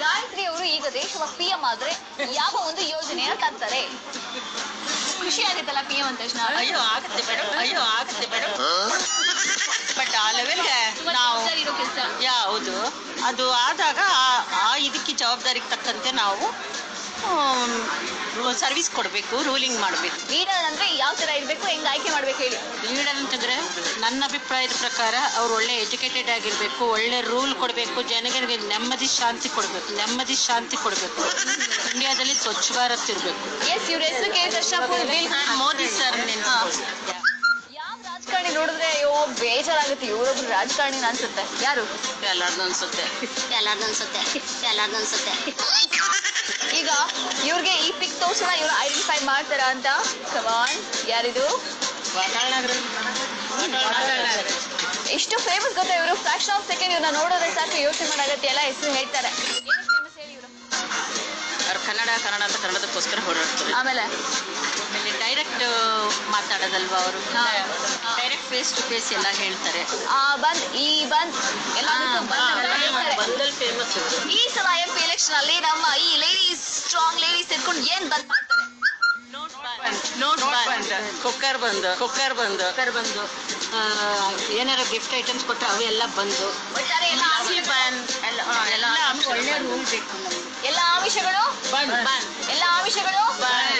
ಗಾಯತ್ರಿ ಅವರು ಈಗ ದೇಶದ PM ಆದ್ರೆ ಯಾವ ಒಂದು ಯೋಜನೆಯನ್ನ ತರ್ತಾರೆ? ಖುಷಿ ಆಗುತ್ತಲ್ಲ PM ಅಂದ ತಕ್ಷಣ? ಅಯ್ಯೋ ಆಗುತ್ತೆ ಮೇಡಮ್ ಬಟ್ ಆ ಲೆವೆಲ್ಗೆ ನಾವು ಹೌದು ಅದು ಆದಾಗ ಆ ಇದಕ್ಕೆ ಜವಾಬ್ದಾರಿಗೆ ತಕ್ಕಂತೆ ನಾವು ಸರ್ವಿಸ್ ಕೊಡಬೇಕು, ರೂಲಿಂಗ್ ಮಾಡಬೇಕು. ಲೀಡರ್ ಅಂದ್ರೆ ಯಾವ ತರ ಇರಬೇಕು, ಹೆಂಗ್ ಆಯ್ಕೆ ಮಾಡ್ಬೇಕು ಹೇಳಿ? ಲೀಡರ್ ಅಂತಂದ್ರೆ ನನ್ನ ಅಭಿಪ್ರಾಯದ ಪ್ರಕಾರ ಅವ್ರು ಒಳ್ಳೆ ಎಜುಕೇಟೆಡ್ ಆಗಿರ್ಬೇಕು, ಒಳ್ಳೆ ರೂಲ್ ಕೊಡಬೇಕು, ಜನಗಳಿಗೆ ನೆಮ್ಮದಿ ಶಾಂತಿ ಕೊಡಬೇಕು. ಇಂಡಿಯಾದಲ್ಲಿ ಸ್ವಚ್ಛ ಭಾರತ್ ಇರಬೇಕು. ಎಸ್, ಇವ್ರ ಹೆಸರು ಕೇಳಿದ ತಕ್ಷಣ ಮೋದಿ ಸರ್ ಯಾವ ರಾಜಕಾರಣಿ ನೋಡಿದ್ರೆ ಅಯ್ಯೋ ಬೇಜಾರಾಗುತ್ತೆ, ಇವರೊಬ್ರು ರಾಜಕಾರಣಿ ಅನ್ಸುತ್ತೆ? ಯಾರು? ಎಲ್ಲಾರ್ದು ಅನ್ಸುತ್ತೆ. ಈಗ ಇವ್ರಿಗೆ ಈ ಪಿಕ್ ತೋರ್ಸೋಣ, ಇವ್ರು ಐಡೆಂಟಿಫೈ ಮಾಡ್ತಾರ ಅಂತ. ಕಮಾನ್, ಯಾರಿದು? ಎಷ್ಟು ಫೇಮಸ್ ಗೊತ್ತಾ ಇವರು? ಫ್ರಾಕ್ಷನ್ ಆಫ್ ಸೆಕೆಂಡ್ ಇವ್ರನ್ನ ನೋಡೋದ್ರೆ ಸಾಕು ಯೋಚನೆ ಮಾಡಾಗತ್ತೆ, ಎಲ್ಲ ಹೆಸರು ಹೇಳ್ತಾರೆ. ಏನು ಫೇಮಸ್ ಹೇಳಿ ಇವರು? ಅವ್ರು ಕನ್ನಡ ಅಂತ ಕನ್ನಡದಕ್ಕೋಸ್ಕರ ಹೊರಡ್ತಾರೆ. ಆಮೇಲೆ ಡೈರೆಕ್ಟ್ ಮಾತಾಡೋದಲ್ವಾ ಅವರು, ಡೈರೆಕ್ಟ್ ಫೇಸ್ ಟು ಫೇಸ್ ಎಲ್ಲ ಹೇಳ್ತಾರೆ. ಫೇಮಸ್ ಈ ಸಲ MP ಎಲೆಕ್ಷನ್ ಅಲ್ಲಿ ನಮ್ಮ ಈ ಲೇಡೀಸ್, ಸ್ಟ್ರಾಂಗ್ ಲೇಡೀಸ್ ಎತ್ಕೊಂಡು ಏನ್ ಬಂದ್ ಮಾಡ್ತಾರೆ? ಕುಕ್ಕರ್ ಬಂದು ಏನಾರ ಗಿಫ್ಟ್ ಐಟಮ್ಸ್ ಕೊಟ್ಟರೆ ಅವೆಲ್ಲ ಬಂದು ಒಳ್ಳೆ ರೂಲ್ ಬೇಕು. ಎಲ್ಲ ಆಮಿಷಗಳು